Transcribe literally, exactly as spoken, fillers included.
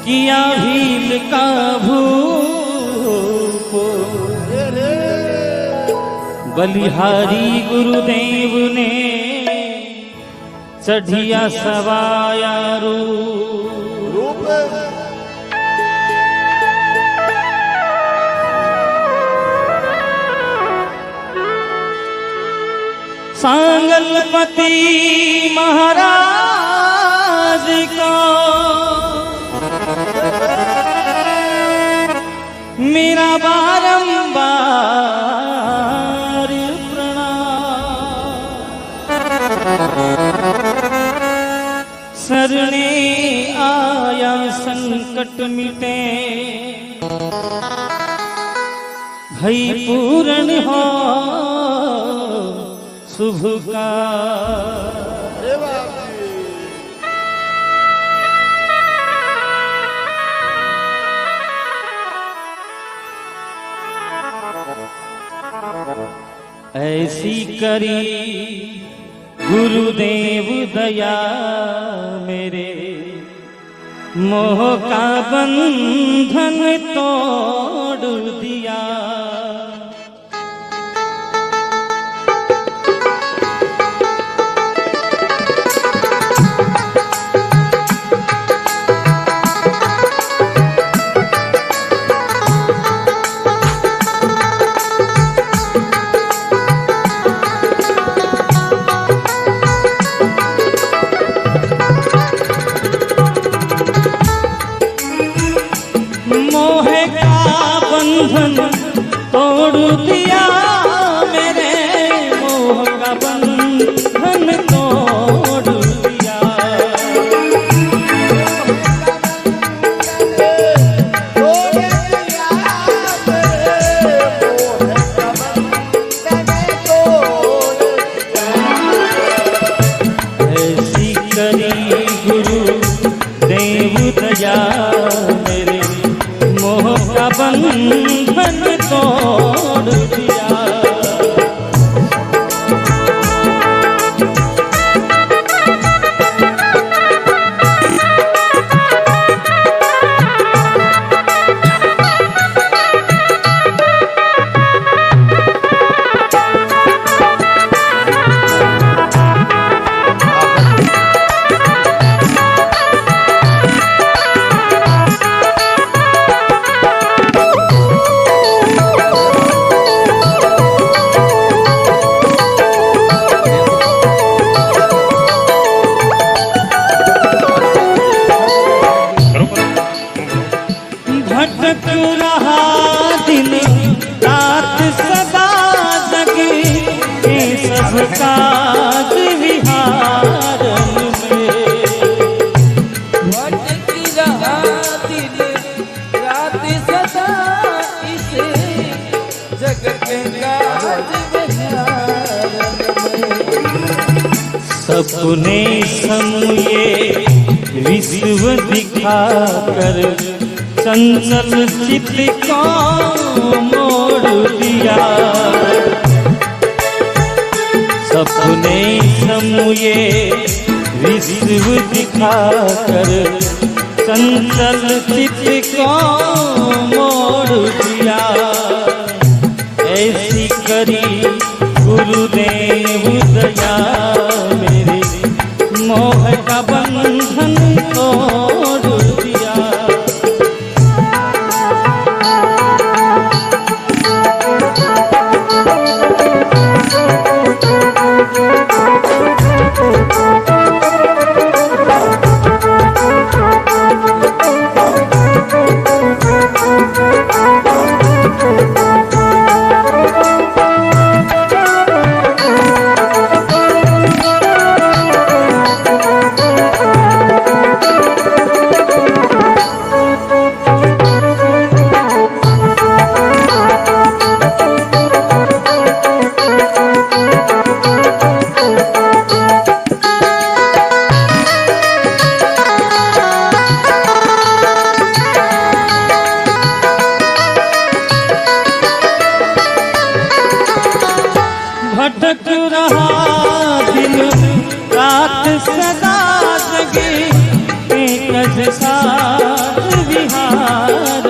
किया भील का भूप बलिहारी गुरुदेव ने चढ़िया सवाया रूप सांगलपति महाराज को मेरा बारंबार प्रणाम। शरणे आया संकट मिटे भई पूर्ण हो शुभ का। ऐसी करी गुरुदेव दया मेरे मोह का बंधन तोड़ दिया। तोड़ दिया मेरे मोह का बंधन तोड़ दिया। ऐसी करी गुरु देव दया मेरे मोह का बंधन तोड़ दिया। भटक रहा दिन रात सदा जगे सब काज विहारन में। भटक रहा दिन रात सदा इसे जग के काज विहारन में। सपने समये विश्व दिखाकर चंचल चित्त को मोड़ दिया। सपने समये विश्व दिखाकर चंचल चित्त को मोड़ दिया। ऐसी करी गुरुदेव दया मेरे मोह का बंधन तोड़ दिया। भटक रहा दिन रात सदा जगे एक साथ विहार